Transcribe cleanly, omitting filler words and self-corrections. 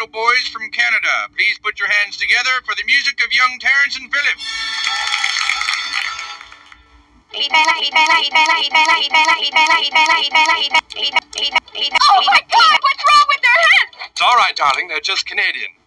little boys from Canada. Please put your hands together for the music of young Terrence and Philip. Oh my God, what's wrong with their heads? It's all right, darling. They're just Canadian.